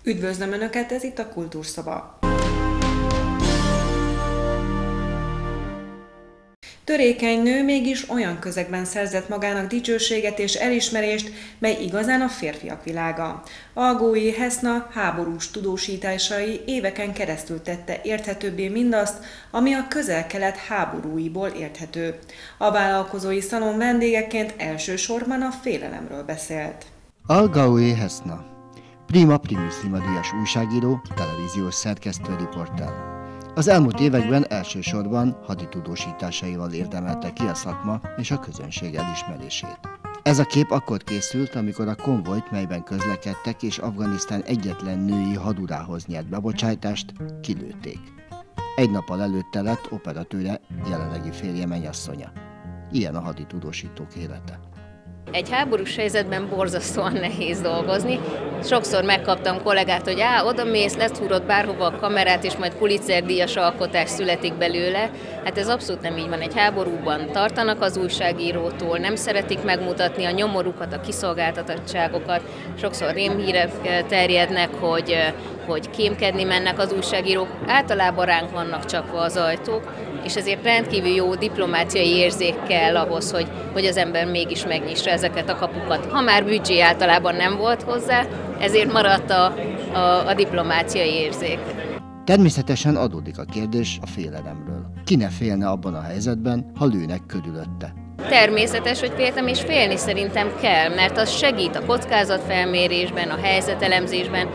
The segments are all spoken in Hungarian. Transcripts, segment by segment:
Üdvözlöm Önöket, ez itt a Kultúrszoba. Törékeny nő mégis olyan közegben szerzett magának dicsőséget és elismerést, mely igazán a férfiak világa. Algói Heszna háborús tudósításai éveken keresztül tette érthetőbbé mindazt, ami a Közel-Kelet háborúiból érthető. A vállalkozói szalon vendégeként elsősorban a félelemről beszélt. Algói Heszna, prima primissima díjas újságíró, televíziós szerkesztő, riporter. Az elmúlt években elsősorban haditudósításaival érdemelte ki a szakma és a közönség elismerését. Ez a kép akkor készült, amikor a konvojt, melyben közlekedtek és Afganisztán egyetlen női hadurához nyert bebocsájtást, kilőtték. Egy nappal előtte lett operatőre jelenlegi férje mennyasszonya. Ilyen a haditudósítók élete. Egy háborús helyzetben borzasztóan nehéz dolgozni. Sokszor megkaptam kollégát, hogy oda mész, leszúrod bárhova a kamerát, és majd Pulitzer-díjas alkotás születik belőle. Hát ez abszolút nem így van. Egy háborúban tartanak az újságírótól, nem szeretik megmutatni a nyomorukat, a kiszolgáltatottságokat. Sokszor rémhírek terjednek, hogy kémkedni mennek az újságírók. Általában ránk vannak csapva az ajtók, és ezért rendkívül jó diplomáciai érzék kell ahhoz, hogy az ember mégis megnyissa ezeket a kapukat. Ha már büdzsé általában nem volt hozzá, ezért maradt a diplomáciai érzék. Természetesen adódik a kérdés a félelemről. Ki ne félne abban a helyzetben, ha lőnek körülötte? Természetes, hogy féltem, és félni szerintem kell, mert az segít a kockázatfelmérésben, a helyzetelemzésben,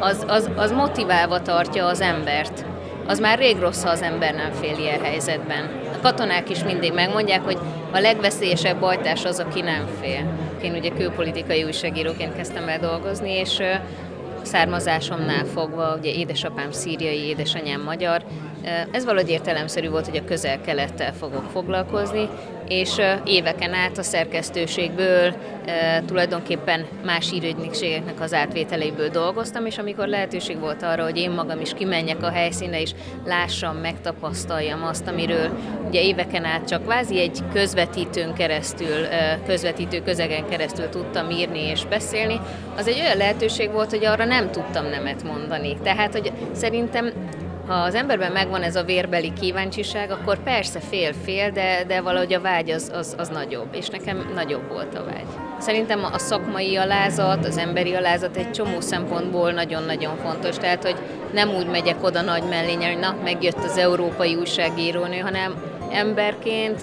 az motiválva tartja az embert. Az már rég rossz, ha az ember nem fél ilyen helyzetben. A katonák is mindig megmondják, hogy a legveszélyesebb bajtárs az, aki nem fél. Én ugye külpolitikai újságíróként kezdtem el dolgozni, és származásomnál fogva, ugye édesapám szíriai, édesanyám magyar, ez valahogy értelemszerű volt, hogy a Közel-Kelettel fogok foglalkozni, és éveken át a szerkesztőségből, tulajdonképpen más hírügynökségeknek az átvételeiből dolgoztam, és amikor lehetőség volt arra, hogy én magam is kimenjek a helyszínre, és lássam, megtapasztaljam azt, amiről ugye éveken át csak kvázi egy közvetítőn keresztül, közvetítő közegen keresztül tudtam írni és beszélni, az egy olyan lehetőség volt, hogy arra nem tudtam nemet mondani. Tehát, hogy szerintem ha az emberben megvan ez a vérbeli kíváncsiság, akkor persze fél, de valahogy a vágy az nagyobb, és nekem nagyobb volt a vágy. Szerintem a szakmai alázat, az emberi alázat egy csomó szempontból nagyon-nagyon fontos, tehát hogy nem úgy megyek oda nagy mellényel, hogy megjött az európai újságírónő, hanem emberként,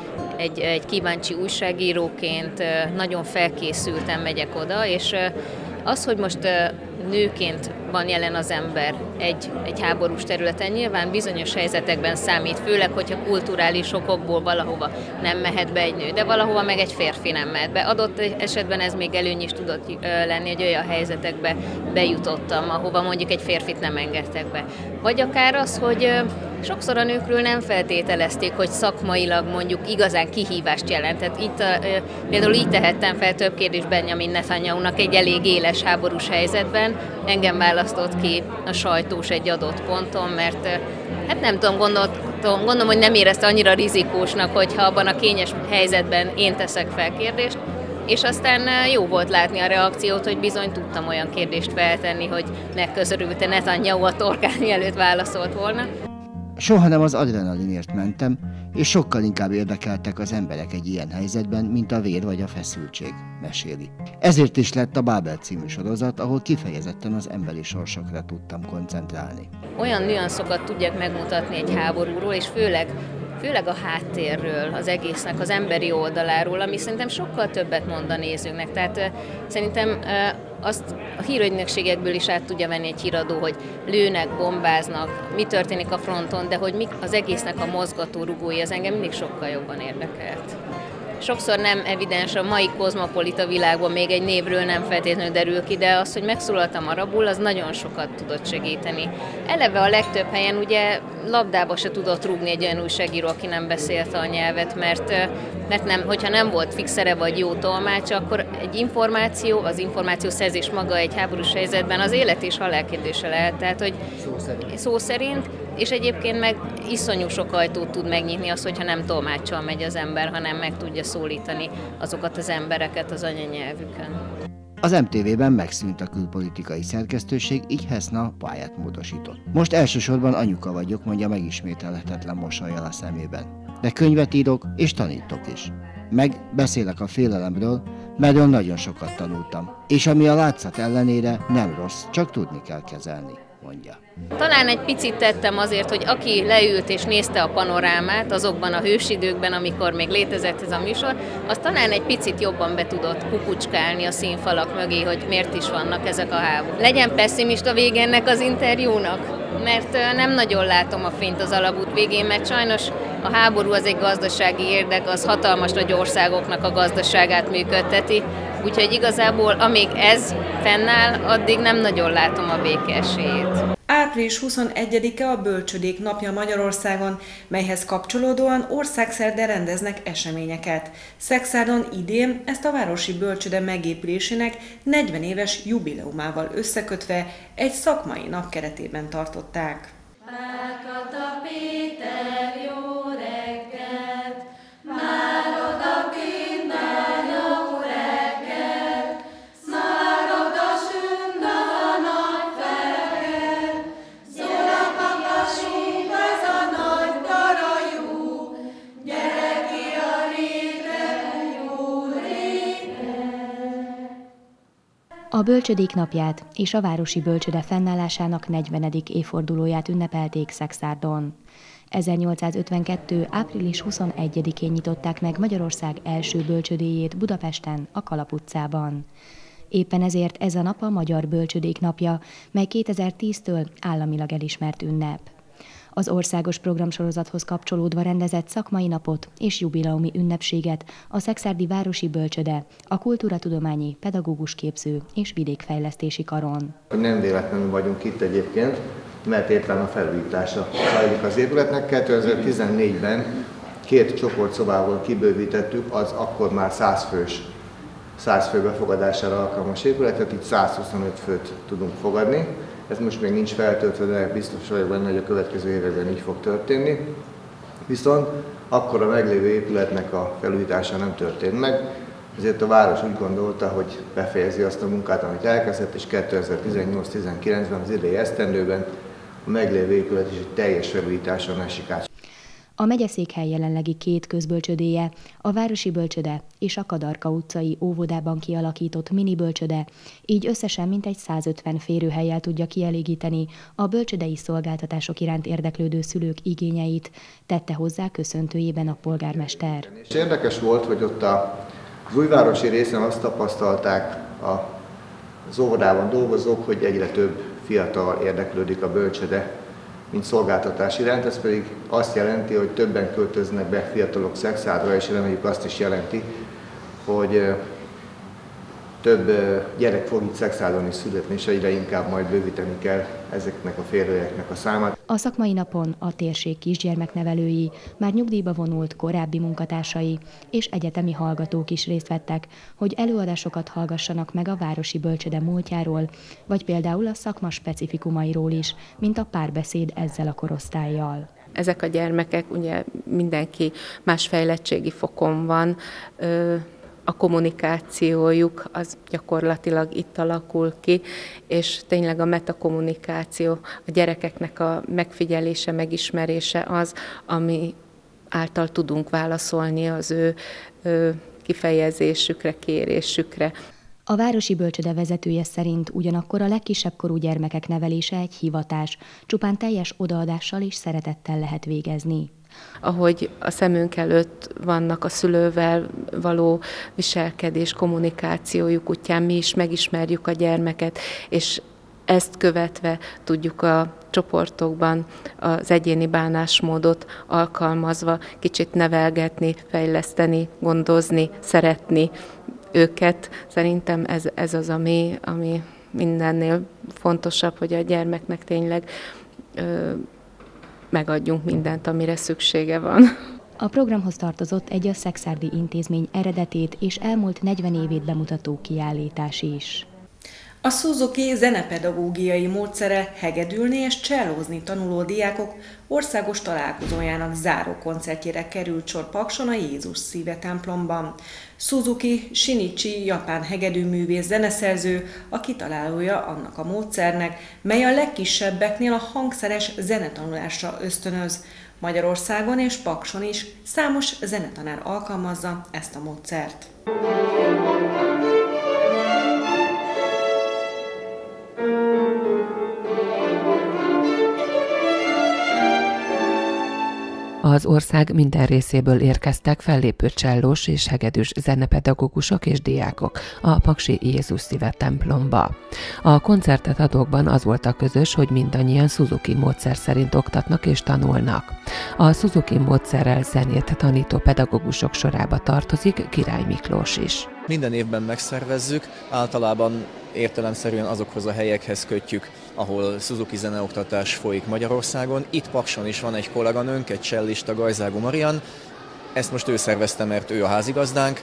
egy kíváncsi újságíróként nagyon felkészülten megyek oda, és az, hogy most nőként van jelen az ember egy háborús területen, nyilván bizonyos helyzetekben számít, főleg, hogyha kulturális okokból valahova nem mehet be egy nő, de valahova meg egy férfi nem mehet be. Adott esetben ez még előny is tudott lenni, hogy olyan helyzetekbe bejutottam, ahova mondjuk egy férfit nem engedtek be. Vagy akár az, hogy sokszor a nőkről nem feltételezték, hogy szakmailag mondjuk igazán kihívást jelent. Tehát itt például így tehettem fel több kérdést Benjamin Netanyahunak egy elég éles háborús helyzetben. Engem választott ki a sajtós egy adott ponton, mert hát nem tudom, gondolom, hogy nem érezte annyira rizikósnak, hogyha abban a kényes helyzetben én teszek fel kérdést. És aztán jó volt látni a reakciót, hogy bizony tudtam olyan kérdést feltenni, hogy megközelülte Netanyahu a torkán, mielőtt válaszolt volna. Soha nem az adrenalinért mentem, és sokkal inkább érdekeltek az emberek egy ilyen helyzetben, mint a vér vagy a feszültség, meséli. Ezért is lett a Bábel című sorozat, ahol kifejezetten az emberi sorsokra tudtam koncentrálni. Olyan nüanszokat tudják megmutatni egy háborúról, és főleg a háttérről, az egésznek, az emberi oldaláról, ami szerintem sokkal többet mond a nézőknek. Tehát szerintem azt a hírügynökségekből is át tudja venni egy híradó, hogy lőnek, bombáznak, mi történik a fronton, de hogy mi az egésznek a mozgató rugói, az engem mindig sokkal jobban érdekelt. Sokszor nem evidens, a mai kozmopolita világban még egy névről nem feltétlenül derül ki, de az, hogy megszólaltam arabul, az nagyon sokat tudott segíteni. Eleve a legtöbb helyen ugye labdába se tudott rúgni egy olyan újságíró, aki nem beszélte a nyelvet, mert nem, hogyha nem volt fixere vagy jó tolmácsa, akkor egy információ, az információszerzés maga egy háborús helyzetben az élet és halál kérdése lehet, tehát hogy szó szerint, és egyébként meg iszonyú sok ajtót tud megnyitni az, hogyha nem tolmáccsal megy az ember, hanem meg tudja szólítani azokat az embereket az anyanyelvükön. Az MTV-ben megszűnt a külpolitikai szerkesztőség, így Heszna pályát módosított. Most elsősorban anyuka vagyok, mondja megismételhetetlen mosollyal a szemében. De könyvet írok és tanítok is. Meg beszélek a félelemről, merről nagyon sokat tanultam. És ami a látszat ellenére nem rossz, csak tudni kell kezelni, mondja. Talán egy picit tettem azért, hogy aki leült és nézte a panorámát azokban a hősidőkben, amikor még létezett ez a műsor, az talán egy picit jobban be tudott kukucskálni a színfalak mögé, hogy miért is vannak ezek a háborúk. Legyen pessimista vége ennek az interjúnak, mert nem nagyon látom a fényt az alagút végén, mert sajnos a háború az egy gazdasági érdek, az hatalmas nagy országoknak a gazdaságát működteti, úgyhogy igazából amíg ez fennáll, addig nem nagyon látom a béke esélyét. Április 21-e a Bölcsödék napja Magyarországon, melyhez kapcsolódóan országszerte rendeznek eseményeket. Szekszárdon idén ezt a városi bölcsöde megépülésének 40 éves jubileumával összekötve egy szakmai nap keretében tartották. Márkata Péter, jó reggelt! Már odakint áll, jó reggelt! Már odasünd a nagy felkel! Szól a kakasunk, ez a nagy darajú! Gyere ki a rétre, jó rétre! A Bölcsödék napját és a városi bölcsöde fennállásának 40. évfordulóját ünnepelték Szekszárdon. 1852. április 21-én nyitották meg Magyarország első bölcsödéjét Budapesten, a Kalap utcában. Éppen ezért ez a nap a Magyar Bölcsödék napja, mely 2010-től államilag elismert ünnep. Az országos programsorozathoz kapcsolódva rendezett szakmai napot és jubileumi ünnepséget a Szekszárdi Városi Bölcsöde, a Kultúratudományi Pedagógus Képző és Vidékfejlesztési Karon. Nem véletlenül vagyunk itt egyébként, mert éppen a felújítása zajlik az épületnek. 2014-ben 2 csoportszobával kibővítettük az akkor már 100 fő befogadására alkalmas épületet, itt 125 főt tudunk fogadni. Ez most még nincs feltöltve, de biztos vagyok benne, hogy a következő években így fog történni. Viszont akkor a meglévő épületnek a felújítása nem történt meg, ezért a város úgy gondolta, hogy befejezi azt a munkát, amit elkezdett, és 2018-19-ben, az idei esztendőben a meglévő épület is egy teljes felújításon esik át. A megyeszékhely jelenlegi 2 közbölcsödéje, a Városi Bölcsöde és a Kadarka utcai óvodában kialakított mini bölcsöde, így összesen mintegy 150 férőhellyel tudja kielégíteni a bölcsödei szolgáltatások iránt érdeklődő szülők igényeit, tette hozzá köszöntőjében a polgármester. És érdekes volt, hogy ott az újvárosi részen azt tapasztalták az óvodában dolgozók, hogy egyre több fiatal érdeklődik a bölcsöde, mint szolgáltatás iránt, ez pedig azt jelenti, hogy többen költöznek be fiatalok Szekszárdra, és reméljük azt is jelenti, hogy több gyerek fog itt Szekszárdon is születni, és egyre inkább majd bővíteni kell ezeknek a férőhelyeknek a számát. A szakmai napon a térség kisgyermeknevelői, már nyugdíjba vonult korábbi munkatársai és egyetemi hallgatók is részt vettek, hogy előadásokat hallgassanak meg a városi bölcsöde múltjáról, vagy például a szakma specifikumairól is, mint a párbeszéd ezzel a korosztállyal. Ezek a gyermekek, ugye mindenki más fejlettségi fokon van, a kommunikációjuk az gyakorlatilag itt alakul ki, és tényleg a metakommunikáció, a gyerekeknek a megfigyelése, megismerése az, ami által tudunk válaszolni az ő kifejezésükre, kérésükre. A városi bölcsöde vezetője szerint ugyanakkor a legkisebb korú gyermekek nevelése egy hivatás, csupán teljes odaadással és szeretettel lehet végezni. Ahogy a szemünk előtt vannak a szülővel való viselkedés, kommunikációjuk útján, mi is megismerjük a gyermeket, és ezt követve tudjuk a csoportokban az egyéni bánásmódot alkalmazva kicsit nevelgetni, fejleszteni, gondozni, szeretni őket. Szerintem ez az, ami mindennél fontosabb, hogy a gyermeknek tényleg megadjunk mindent, amire szüksége van. A programhoz tartozott egy a Szekszárdi intézmény eredetét és elmúlt 40 évét bemutató kiállítás is. A Suzuki zenepedagógiai módszere hegedülni és csellózni tanuló diákok országos találkozójának záró koncertjére került sor Pakson a Jézus Szíve templomban. Suzuki Shinichi japán hegedűművész zeneszerző a kitalálója annak a módszernek, mely a legkisebbeknél a hangszeres zenetanulásra ösztönöz. Magyarországon és Pakson is számos zenetanár alkalmazza ezt a módszert. Az ország minden részéből érkeztek fellépő csellós és hegedűs zenepedagógusok és diákok a paksi Jézus Szíve templomba. A koncertet adókban az volt a közös, hogy mindannyian Suzuki módszer szerint oktatnak és tanulnak. A Suzuki módszerrel zenét tanító pedagógusok sorába tartozik Király Miklós is. Minden évben megszervezzük, általában értelemszerűen azokhoz a helyekhez kötjük, ahol Suzuki zeneoktatás folyik Magyarországon. Itt Pakson is van egy kolléganőnk, egy csellista, Gajzágó Marian. Ezt most ő szervezte, mert ő a házigazdánk,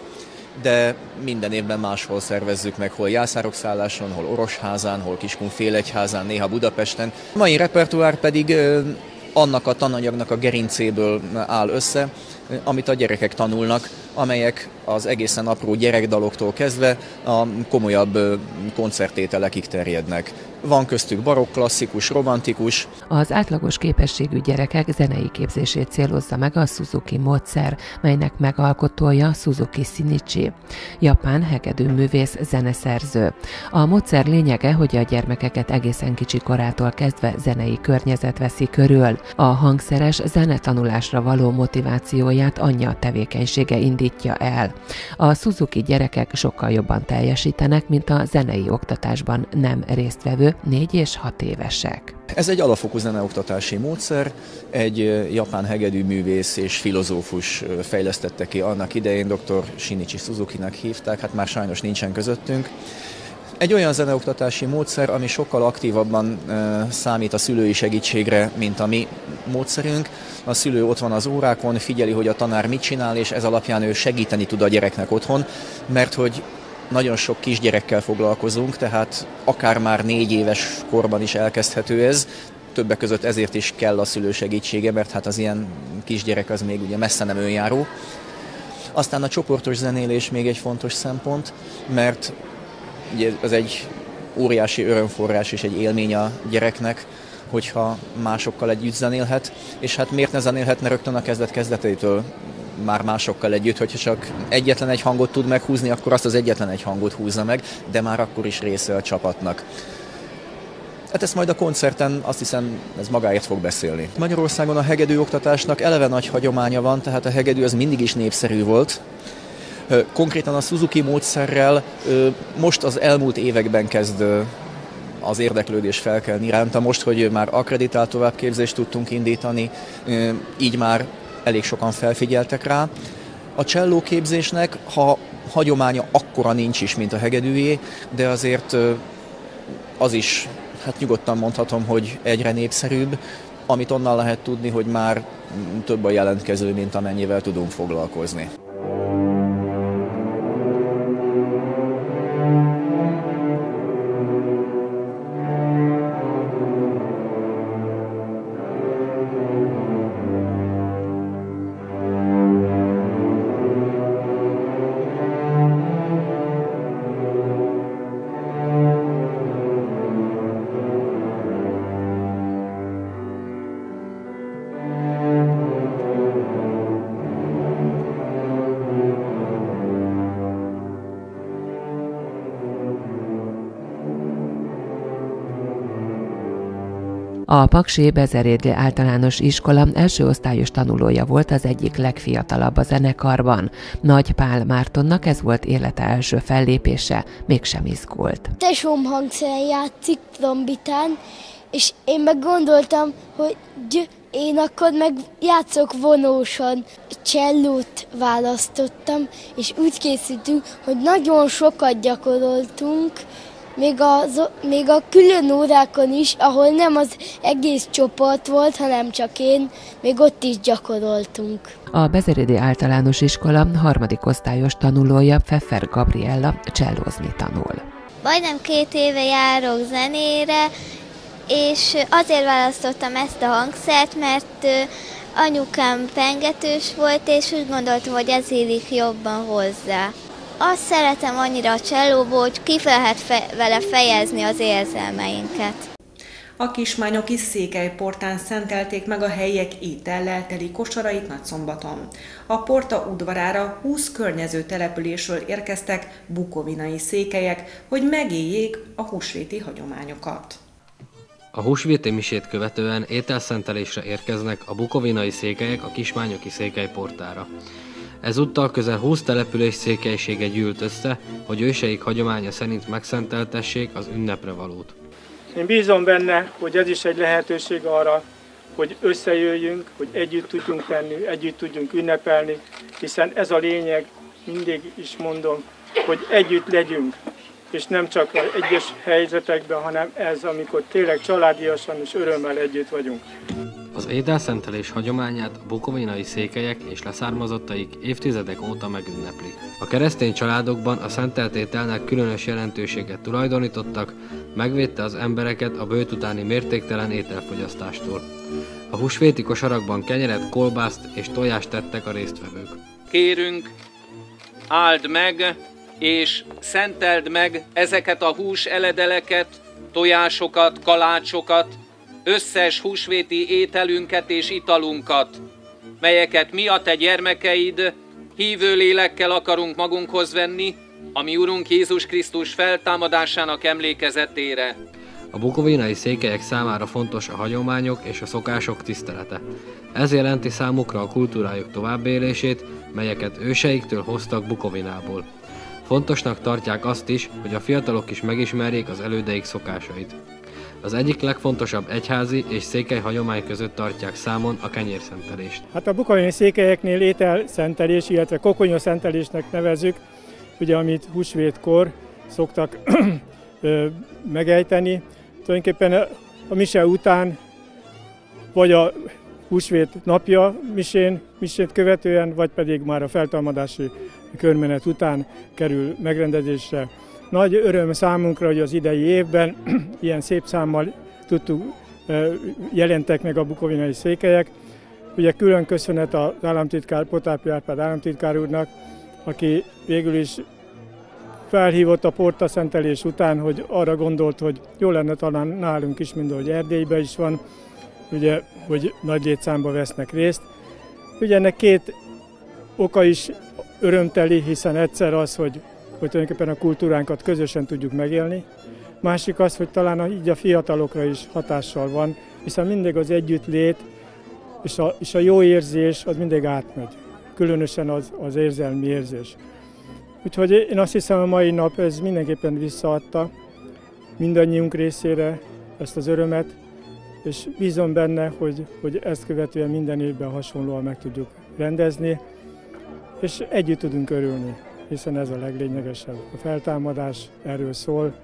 de minden évben máshol szervezzük meg, hol Jászárokszálláson, hol Orosházán, hol Kiskunfélegyházán, néha Budapesten. A mai repertoár pedig annak a tananyagnak a gerincéből áll össze, amit a gyerekek tanulnak, amelyek az egészen apró gyerekdaloktól kezdve a komolyabb koncerttételekig terjednek. Van köztük barokk, klasszikus, romantikus. Az átlagos képességű gyerekek zenei képzését célozza meg a Suzuki módszer, melynek megalkotója Suzuki Shinichi, japán hegedűművész zeneszerző. A módszer lényege, hogy a gyermekeket egészen kicsi korától kezdve zenei környezet veszi körül. A hangszeres zenetanulásra való motivációját anyja tevékenysége indítja el. A Suzuki gyerekek sokkal jobban teljesítenek, mint a zenei oktatásban nem résztvevő 4 és 6 évesek. Ez egy alapfokú zeneoktatási módszer, egy japán hegedűművész és filozófus fejlesztette ki annak idején, dr. Shinichi Suzukinak hívták, hát már sajnos nincsen közöttünk. Egy olyan zeneoktatási módszer, ami sokkal aktívabban számít a szülői segítségre, mint a mi módszerünk. A szülő ott van az órákon, figyeli, hogy a tanár mit csinál, és ez alapján ő segíteni tud a gyereknek otthon, mert hogy nagyon sok kisgyerekkel foglalkozunk, tehát akár már 4 éves korban is elkezdhető ez. Többek között ezért is kell a szülő segítsége, mert hát az ilyen kisgyerek az még ugye messze nem önjáró. Aztán a csoportos zenélés még egy fontos szempont, mert ugye ez egy óriási örömforrás és egy élmény a gyereknek, hogyha másokkal együtt zenélhet, és hát miért ne zenélhetne rögtön a kezdet-kezdetétől már másokkal együtt, hogyha csak egyetlen egy hangot tud meghúzni, akkor azt az egyetlen egy hangot húzza meg, de már akkor is része a csapatnak. Hát ezt majd a koncerten, azt hiszem, ez magáért fog beszélni. Magyarországon a hegedű oktatásnak eleve nagy hagyománya van, tehát a hegedű az mindig is népszerű volt. Konkrétan a Suzuki módszerrel most az elmúlt években kezd az érdeklődés felkelni iránta. Most, hogy már akkreditált továbbképzést tudtunk indítani, így már elég sokan felfigyeltek rá. A csellóképzésnek, ha hagyománya akkora nincs is, mint a hegedűjé, de azért az is, hát nyugodtan mondhatom, hogy egyre népszerűbb, amit onnan lehet tudni, hogy már több a jelentkező, mint amennyivel tudunk foglalkozni. A Paksi Bezerédli Általános Iskola első osztályos tanulója volt az egyik legfiatalabb a zenekarban. Nagy Pál Mártonnak ez volt élete első fellépése, mégsem izgult. Tesóm hangszeren játszik trombitán, és én meg gondoltam, hogy én akkor meg játszok vonóson. Csellót választottam, és úgy készültünk, hogy nagyon sokat gyakoroltunk, még a külön órákon is, ahol nem az egész csoport volt, hanem csak én, még ott is gyakoroltunk. A Bezerédi Általános Iskola harmadik osztályos tanulója, Pfeffer Gabriella csellózni tanul. Majdnem 2 éve járok zenére, és azért választottam ezt a hangszert, mert anyukám pengetős volt, és úgy gondoltam, hogy ez illik jobban hozzá. Azt szeretem annyira a csellóból, hogy ki lehet vele fejezni az érzelmeinket. A kismányoki székelyportán szentelték meg a helyiek étellel teli kosarait Nagyszombaton. A porta udvarára 20 környező településről érkeztek bukovinai székelyek, hogy megéljék a húsvéti hagyományokat. A húsvéti misét követően ételszentelésre érkeznek a bukovinai székelyek a kismányoki székelyportára. Ezúttal közel 20 település székelysége gyűlt össze, hogy őseik hagyománya szerint megszenteltessék az ünnepre valót. Én bízom benne, hogy ez is egy lehetőség arra, hogy összejöjjünk, hogy együtt tudjunk tenni, együtt tudjunk ünnepelni, hiszen ez a lényeg, mindig is mondom, hogy együtt legyünk, és nem csak egyes helyzetekben, hanem ez, amikor tényleg családiasan és örömmel együtt vagyunk. Az ételszentelés hagyományát a bukovinai székelyek és leszármazottaik évtizedek óta megünneplik. A keresztény családokban a szentelt ételnek különös jelentőséget tulajdonítottak, megvédte az embereket a bőt utáni mértéktelen ételfogyasztástól. A húsvéti kosarakban kenyeret, kolbászt és tojást tettek a résztvevők. Kérünk, áld meg és szenteld meg ezeket a hús eledeleket, tojásokat, kalácsokat, összes húsvéti ételünket és italunkat, melyeket mi a te gyermekeid hívő lélekkel akarunk magunkhoz venni, a mi Urunk Jézus Krisztus feltámadásának emlékezetére. A bukovinai székelyek számára fontos a hagyományok és a szokások tisztelete. Ez jelenti számukra a kultúrájuk továbbélését, melyeket őseiktől hoztak Bukovinából. Fontosnak tartják azt is, hogy a fiatalok is megismerjék az elődeik szokásait. Az egyik legfontosabb egyházi és székely hagyomány között tartják számon a kenyérszentelést. Hát a bukovinai székelyeknél ételszentelés, illetve kokonyaszentelésnek nevezzük, ugye amit húsvétkor szoktak megejteni. Tulajdonképpen a mise után, vagy a húsvét napja misét követően, vagy pedig már a feltámadási körmenet után kerül megrendezésre. Nagy öröm számunkra, hogy az idei évben ilyen szép számmal jelentek meg a bukovinai székelyek. Ugye külön köszönet az államtitkár, Potápi Árpád államtitkár úrnak, aki végül is felhívott a portaszentelés után, hogy arra gondolt, hogy jó lenne talán nálunk is, mint ahogy Erdélyben is van, ugye, hogy nagy létszámba vesznek részt. Ugye ennek 2 oka is örömteli, hiszen egyszer az, hogy tulajdonképpen a kultúránkat közösen tudjuk megélni. Másik az, hogy talán így a fiatalokra is hatással van, hiszen mindig az együttlét és a jó érzés az mindig átmegy. Különösen az érzelmi érzés. Úgyhogy én azt hiszem, a mai nap ez mindenképpen visszaadta mindannyiunk részére ezt az örömet, és bízom benne, hogy ezt követően minden évben hasonlóan meg tudjuk rendezni, és együtt tudunk örülni, hiszen ez a leglényegesebb. A feltámadás erről szól,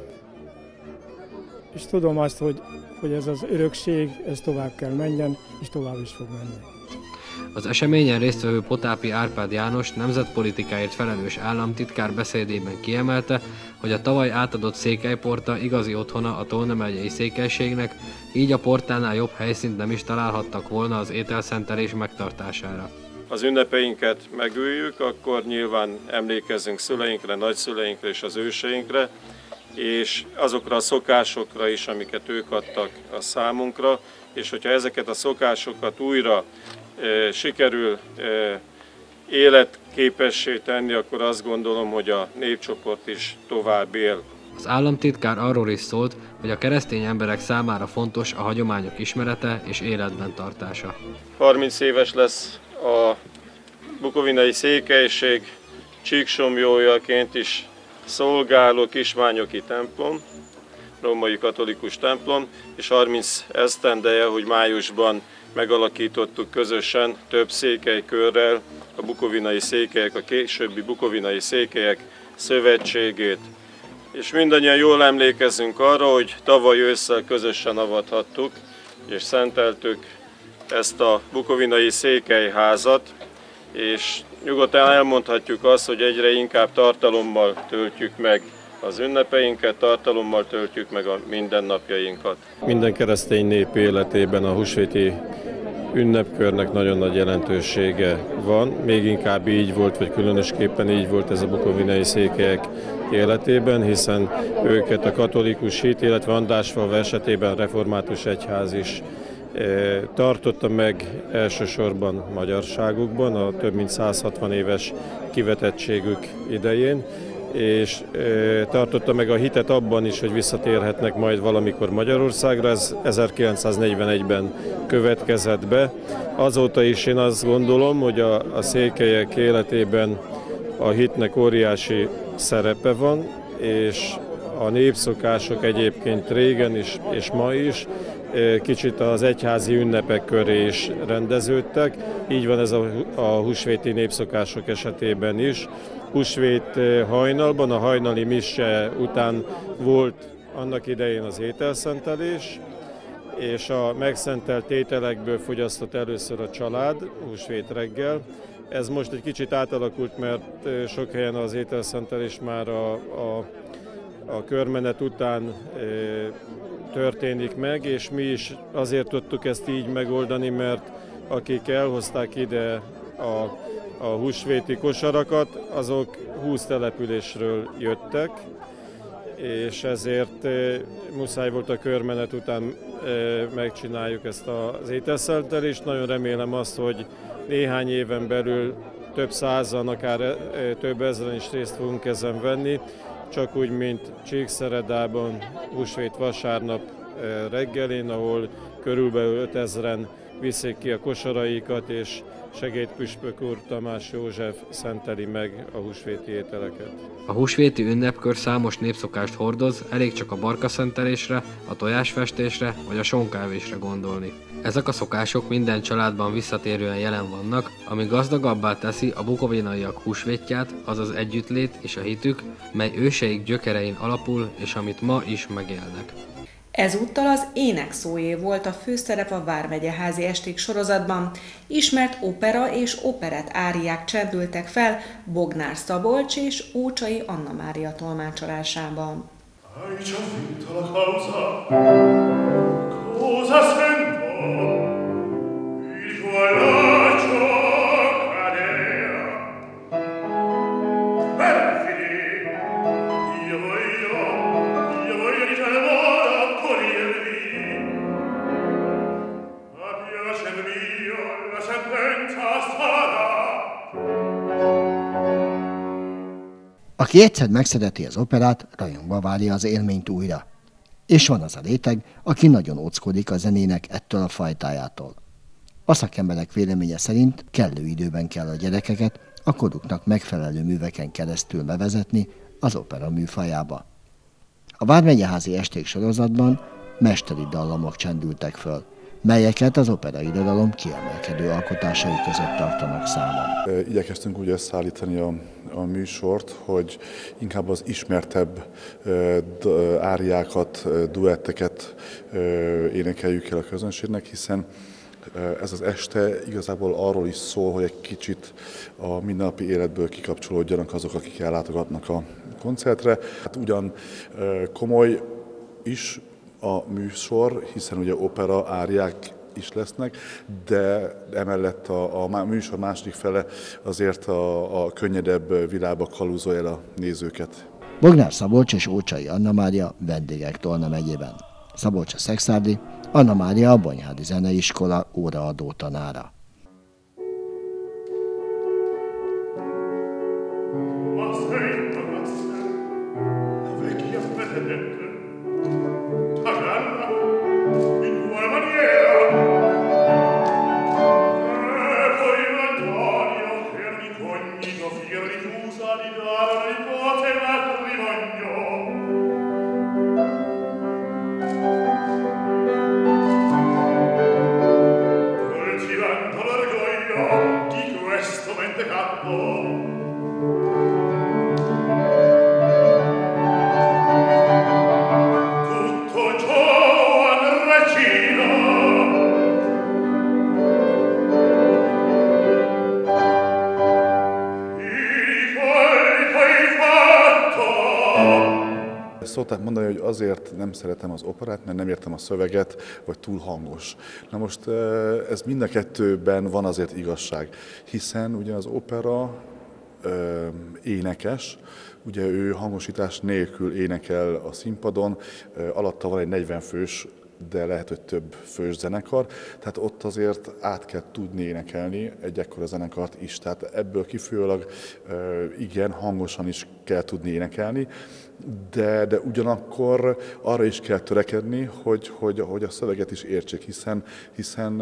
és tudom azt, hogy ez az örökség, ez tovább kell menjen, és tovább is fog menni. Az eseményen résztvevő Potápi Árpád János nemzetpolitikáért felelős államtitkár beszédében kiemelte, hogy a tavaly átadott székelyporta igazi otthona a Tolna megyei székelységnek, így a portánál jobb helyszínt nem is találhattak volna az ételszentelés megtartására. Az ünnepeinket megüljük, akkor nyilván emlékezzünk szüleinkre, nagyszüleinkre és az őseinkre, és azokra a szokásokra is, amiket ők adtak a számunkra, és hogyha ezeket a szokásokat újra sikerül életképessé tenni, akkor azt gondolom, hogy a népcsoport is tovább él. Az államtitkár arról is szólt, hogy a keresztény emberek számára fontos a hagyományok ismerete és életben tartása. 30 éves lesz a bukovinai székelység csíksomjójaként is szolgáló kismányoki templom, római katolikus templom, és 30 esztendeje, hogy májusban megalakítottuk közösen több székelykörrel a bukovinai székelyek, a későbbi bukovinai székelyek szövetségét. És mindannyian jól emlékezünk arra, hogy tavaly ősszel közösen avathattuk és szenteltük ezt a bukovinai székelyházat, és nyugodtan elmondhatjuk azt, hogy egyre inkább tartalommal töltjük meg az ünnepeinket, tartalommal töltjük meg a mindennapjainkat. Minden keresztény nép életében a húsvéti ünnepkörnek nagyon nagy jelentősége van, még inkább így volt, vagy különösképpen így volt ez a bukovinai székelyek életében, hiszen őket a katolikus hit, illetve Andásfalva esetében református egyház is tartotta meg elsősorban magyarságukban, a több mint 160 éves kivetettségük idején, és tartotta meg a hitet abban is, hogy visszatérhetnek majd valamikor Magyarországra, ez 1941-ben következett be. Azóta is én azt gondolom, hogy a székelyek életében a hitnek óriási szerepe van, és a népszokások egyébként régen is, és ma is kicsit az egyházi ünnepek köré is rendeződtek. Így van ez a húsvéti népszokások esetében is. Húsvét hajnalban, a hajnali mise után volt annak idején az ételszentelés, és a megszentelt ételekből fogyasztott először a család húsvét reggel. Ez most egy kicsit átalakult, mert sok helyen az ételszentelés már a körmenet után történik meg, és mi is azért tudtuk ezt így megoldani, mert akik elhozták ide a húsvéti kosarakat, azok 20 településről jöttek, és ezért muszáj volt a körmenet után megcsináljuk ezt az ételszentelést. Nagyon remélem azt, hogy néhány éven belül több százan, akár több ezren is részt fogunk ezen venni, csak úgy, mint Csíkszeredában húsvét vasárnap reggelén, ahol körülbelül 5000-en viszik ki a kosaraikat, és segédpüspök úr Tamás József szenteli meg a húsvéti ételeket. A húsvéti ünnepkör számos népszokást hordoz, elég csak a barkaszentelésre, a tojásfestésre vagy a sonkávésre gondolni. Ezek a szokások minden családban visszatérően jelen vannak, ami gazdagabbá teszi a bukovinaiak húsvétját, azaz együttlét és a hitük, mely őseik gyökerein alapul, és amit ma is megélnek. Ezúttal az énekszóé volt a főszerep a Vármegyeházi esték sorozatban. Ismert opera és operett áriák csendültek fel Bognár Szabolcs és Ócsai Anna Mária tolmácsolásában. Aki egyszer megszereti az operát, rajongva várja az élményt újra. És van az a réteg, aki nagyon óckodik a zenének ettől a fajtájától. A szakemberek véleménye szerint kellő időben kell a gyerekeket a koruknak megfelelő műveken keresztül bevezetni az opera műfajába. A Vármegyeházi esték sorozatban mesteri dallamok csendültek föl, melyeket az operairodalom kiemelkedő alkotásai között tartanak számon. Igyekeztünk úgy összeállítani a műsort, hogy inkább az ismertebb áriákat, duetteket énekeljük el a közönségnek, hiszen ez az este igazából arról is szól, hogy egy kicsit a mindennapi életből kikapcsolódjanak azok, akik ellátogatnak a koncertre. Hát ugyan komoly is a műsor, hiszen ugye opera áriák is lesznek, de emellett a műsor második fele azért a könnyedebb világba kaluzolja el a nézőket. Bognár Szabolcs és Ócsai Anna Mária vendégek Tolna megyében. Szabolcs a szekszárdi, Anna Mária a Bonyhádi Zeneiskola óraadó tanára. Coltivando szokták mondani, hogy azért nem szeretem az operát, mert nem értem a szöveget, vagy túl hangos. Na most ez mind a kettőben van azért igazság, hiszen ugye az opera énekes, ugye ő hangosítás nélkül énekel a színpadon, alatta van egy 40 fős, de lehet, hogy több fős zenekar, tehát ott azért át kell tudni énekelni egy ekkora zenekart is, tehát ebből kifolyólag igen, hangosan is kell tudni énekelni, de ugyanakkor arra is kell törekedni, hogy a szöveget is értsék, hiszen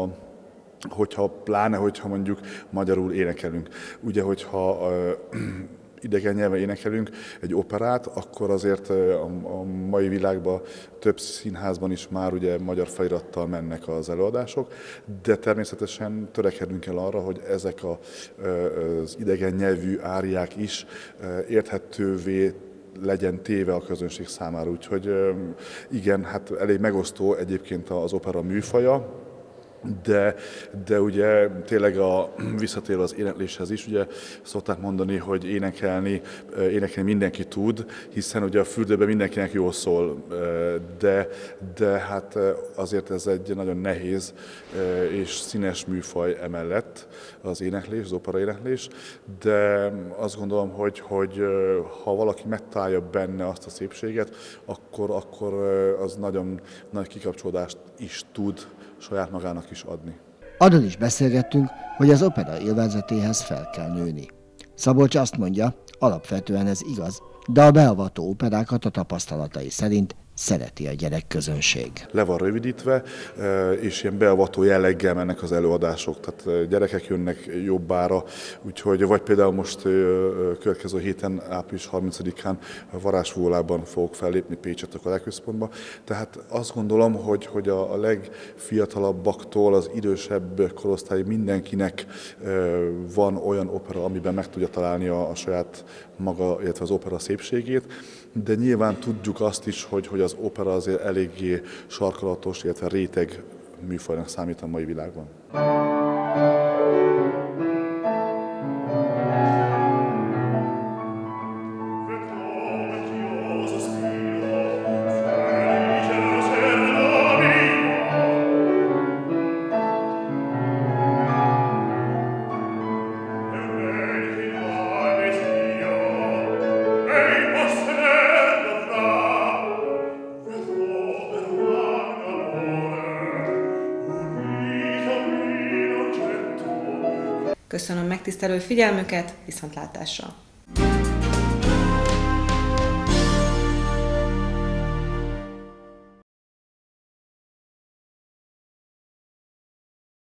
hogyha mondjuk magyarul énekelünk, ugye hogyha idegen nyelven énekelünk egy operát, akkor azért a mai világban több színházban is már ugye magyar felirattal mennek az előadások, de természetesen törekedünk el arra, hogy ezek az idegen nyelvű áriák is érthetővé legyen téve a közönség számára. Úgyhogy igen, hát elég megosztó egyébként az opera műfaja, de ugye tényleg visszatérve az énekléshez is, ugye szokták mondani, hogy énekelni mindenki tud, hiszen ugye a fürdőben mindenkinek jól szól, de hát azért ez egy nagyon nehéz és színes műfaj emellett az éneklés, az opera éneklés, de azt gondolom, hogy ha valaki megtalálja benne azt a szépséget, akkor az nagyon nagy kikapcsolódást is tud saját magának is adni. Arról is beszélgettünk, hogy az opera élvezetéhez fel kell nőni. Szabolcs azt mondja, alapvetően ez igaz, de a beavató operákat a tapasztalatai szerint szereti a gyerekközönség. Le van rövidítve, és ilyen beavató jelleggel mennek az előadások, tehát gyerekek jönnek jobbára, úgyhogy vagy például most következő héten, április 30-án Varázsfúvolában fogok fellépni Pécsett a Karály-központba. Tehát azt gondolom, hogy a legfiatalabbaktól az idősebb korosztály mindenkinek van olyan opera, amiben meg tudja találni a saját maga, illetve az opera szépségét, de nyilván tudjuk azt is, hogy az opera azért eléggé sarkalatos, illetve réteg műfajnak számít a mai világban. Köszönöm megtisztelő figyelmüket, viszontlátásra!